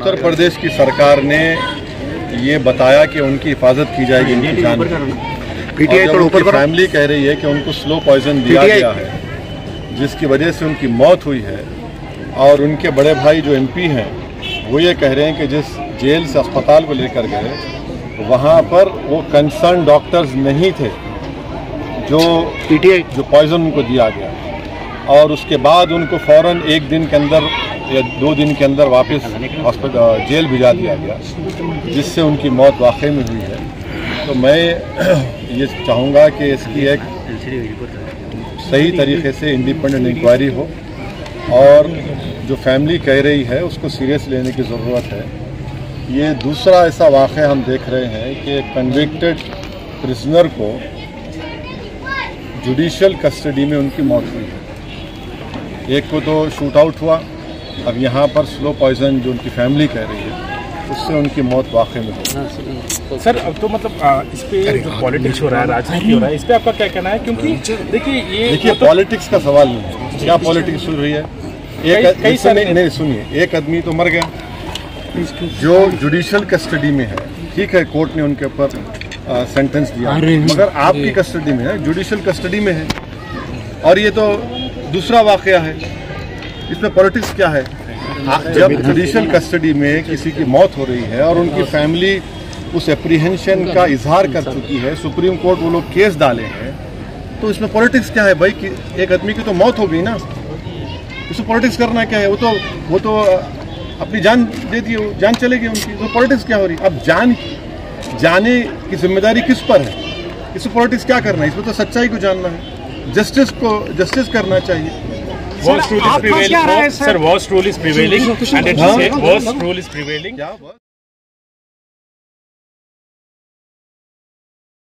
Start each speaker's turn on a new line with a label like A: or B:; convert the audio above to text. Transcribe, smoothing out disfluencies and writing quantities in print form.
A: उत्तर प्रदेश की सरकार ने ये बताया कि उनकी हिफाजत की जाएगी उनकी जान की। उनकी फैमिली कह रही है कि उनको स्लो पॉइजन दिया गया है, जिसकी वजह से उनकी मौत हुई है। और उनके बड़े भाई जो एमपी हैं वो ये कह रहे हैं कि जिस जेल से अस्पताल को लेकर गए वहाँ पर वो कंसर्न डॉक्टर्स नहीं थे जो पॉइजन उनको दिया गया, और उसके बाद उनको फ़ौरन 1 दिन के अंदर या 2 दिन के अंदर वापस अस्पताल जेल भिजा दिया गया, जिससे उनकी मौत वाकई में हुई है। तो मैं ये चाहूँगा कि इसकी एक सही तरीके से इंडिपेंडेंट इंक्वायरी हो, और जो फैमिली कह रही है उसको सीरियस लेने की ज़रूरत है। ये दूसरा ऐसा वाक़या हम देख रहे हैं कि कन्विक्टेड प्रिजनर को जुडिशियल कस्टडी में उनकी मौत हुई है। एक को तो शूट आउट हुआ, अब यहाँ पर स्लो पॉइजन जो उनकी फैमिली कह रही है उससे उनकी मौत वाकई में हुई।
B: सर अब तो मतलब इस पे जो पॉलिटिक्स हो रहा है, राजनीति हो रहा है, इस पे आपका क्या कहना है? क्योंकि देखिए
A: पॉलिटिक्स का सवाल नहीं है, क्या पॉलिटिक्स हो रही है? नहीं सुनिए, एक आदमी तो मर गया जो जुडिशियल कस्टडी में है, ठीक है, कोर्ट ने उनके ऊपर सेंटेंस दिया, मगर आपकी कस्टडी में है, जुडिशियल कस्टडी में है, और ये तो दूसरा वाकया है। इसमें पॉलिटिक्स क्या है? जब जुडिशियल कस्टडी में किसी की मौत हो रही है और उनकी फैमिली उस एप्रीहेंशन का इजहार कर चुकी है, सुप्रीम कोर्ट वो लोग केस डाले हैं, तो इसमें पॉलिटिक्स क्या है भाई? कि एक आदमी की तो मौत हो गई ना, उसमें पॉलिटिक्स करना क्या है? वो तो अपनी जान दे दी, जान चलेगी उनकी, तो पॉलिटिक्स क्या हो रही? अब जाने की जिम्मेदारी किस पर है? इसमें पॉलिटिक्स क्या करना है? इसमें तो सच्चाई को जानना है, जस्टिस करना चाहिए।
B: Worst rule is prevailing. Sir, worst rule is prevailing, and it's worst rule is prevailing.